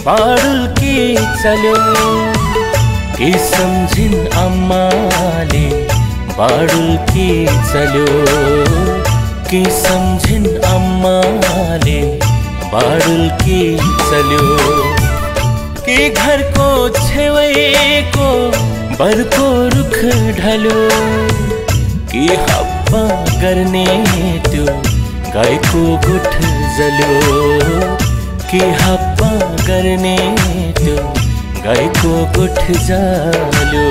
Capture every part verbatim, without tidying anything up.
बाडुल्की चल्यो के सम्झिन् अम्माले बाडुल्की चल्यो के सम्झिन् अम्माले बाडुल्की चल्यो के घरको छेउको बरको रुख ढल्यो के हप्पा गर्ने त्यो गाईको गुठ जल्यो के हप्पा गर्ने त्यो गाईको गुठ जल्यो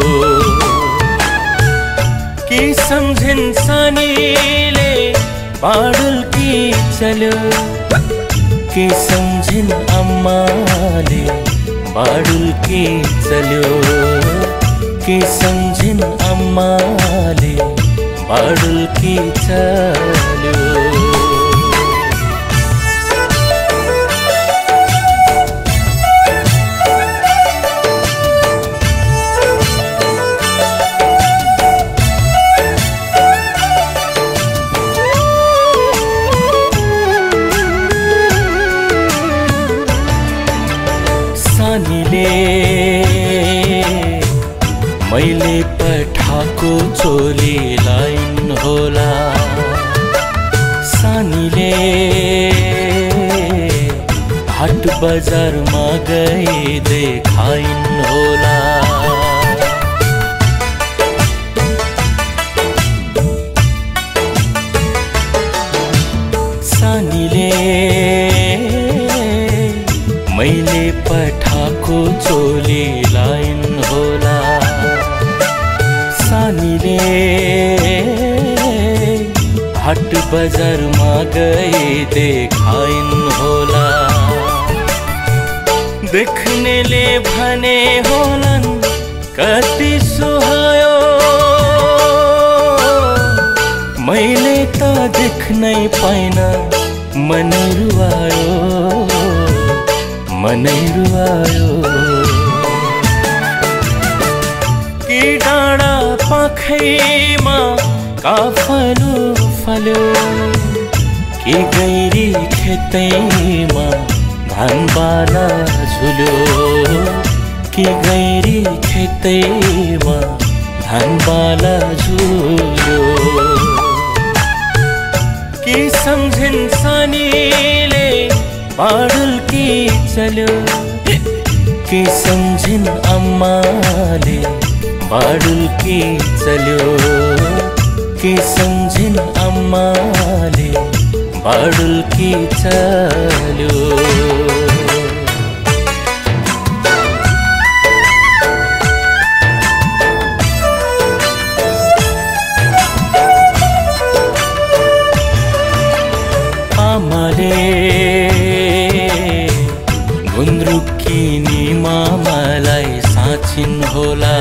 के सम्झिन् सानीले बाडुल्की चल्यो के सम्झिन् अम्माले बाडुल्की चल्यो के सम्झिन् अम्माले बाडुल्की चल्यो मैले पठाको चोली लाइन होला सानीले हाट बजारमा गई देखाइन होला सानीले मैले पठाको चोली लाइन होला सानीले हाट बजारमा गई देखाइन होला देख्नेले भने होलान् कति सुहायो मैले त देख्नै पाइन मनै रुवायो मनै रुवायो कि डाँडा पाखैमा काफलो फल्यो कि गैरी खेतैमा धान बाला झुल्यो कि गैरी खेतैमा धान बाला झुल्यो कि सम्झिन् सानीले बाडुल्की चल्यो कि सम्झिन् अम्माले बाडुल्की चल्यो कि सम्झिन् अम्माले बाडुल्की चल्यो आमाले गुन्द्रुकी नि मामालाई साँचिन् होला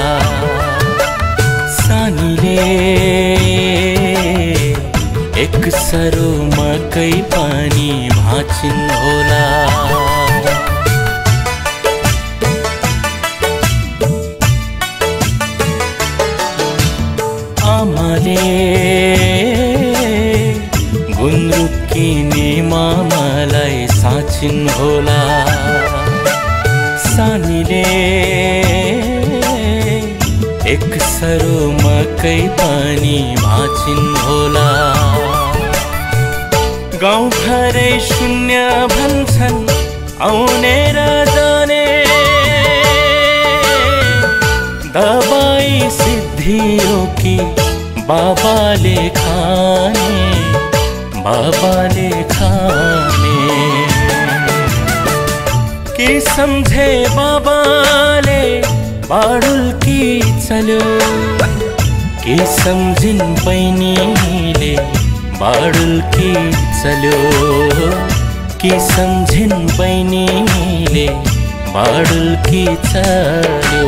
सानीले एक सरो मकै पानी भाँचिन् होला आमाले गुन्द्रुकी नि मामालाई साँचिन् होला सानीले एक सरो मकै पानी भाँचिन् होला गाउँ घरै शून्य भन्छन् आउने र जाने दबाई सिद्धियो कि बाबाले खाने बाबाले खाने के सम्झे बाबाले बाडुल्की चल्यो के सम्झिन् बहिनीले बाडुल्की चल्यो के सम्झिन् बहिनीले बाडुल्की चल्यो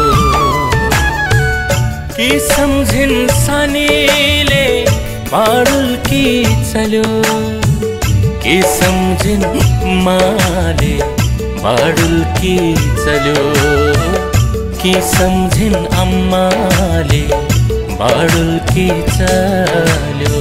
के सम्झिन् सानीले बाडुल्की चल्यो के सम्झिन् माले बाडुल्की चल्यो के सम्झिन् अम्माले बाडुल्की चल्यो